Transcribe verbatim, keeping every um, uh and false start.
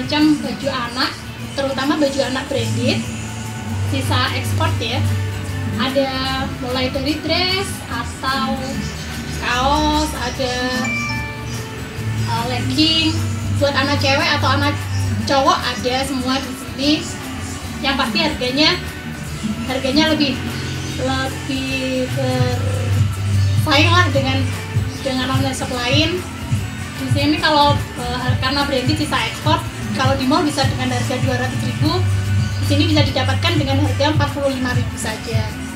macam baju anak, terutama baju anak branded, sisa ekspor ya. Ada mulai dari dress atau kaos, ada uh, legging buat anak cewek atau anak cowok, ada semua di sini. Yang pasti harganya harganya lebih lebih bersaing lah dengan dengan online shop lain. Di sini kalau uh, karena branded sisa ekspor, kalau di mall bisa dengan harga dua ratus ribu, di sini bisa didapatkan dengan harga empat puluh lima ribu saja.